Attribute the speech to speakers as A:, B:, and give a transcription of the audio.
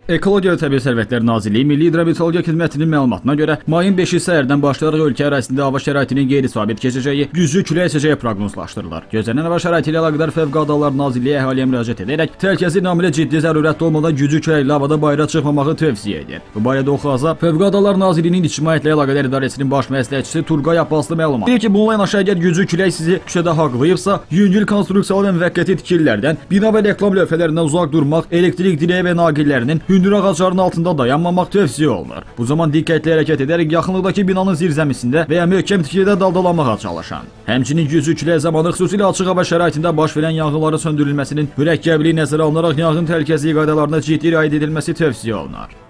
A: Ekologiya və Təbii Sərvətlər Nazirliyi Milli Hidrometeorologiya Xidmətinin məlumatına görə, mayın 5-i səhərdən başlayaraq ölkə ərazisində hava şəraitinin qeyri-sabit keçəcəyi, güclü külək əsəcəyi proqnozlaşdırılır. Gözlənilən hava şəraiti ilə əlaqədar Fövqəladə Hallar Nazirliyi əhaliyə müraciət edərək, təhlükəsizlik naminə ciddi zərurətli olmadan güclü küləkli havada bayıra çıxmamağı tövsiyə edir. Bu barədə Oxaza Fövqəladə Hallar Nazirliyinin İctimaiyyətlə əlaqədar idarəsinin baş məsləhətçisi Turqay Abbaslı məlumat verir ki, bununla yanaşı əgər güclü külək sizi küçədə haqlayıbsa, yüngül konstruksiyalı və müvəqqəti tikililərdən, bina və reklam lövhələrindən uzaq durmaq, elektrik direği və naqillərinin hündür ağacların altında dayanmamaq tövsiyə olunur. Bu zaman diqqətli hərəkət edərək yaxınlıqdakı binanın zirzəmisində və ya möhkəm tikilidə daldalanmağa çalışın. Həmçinin güclü külək zamanı xüsusilə açıq hava şəraitində baş verən yanğınların söndürülməsinin mürəkkəbliyi nəzərə alınaraq yanğın təhlükəsizliyi qaydalarına ciddi riayət edilməsi tövsiyə olunur.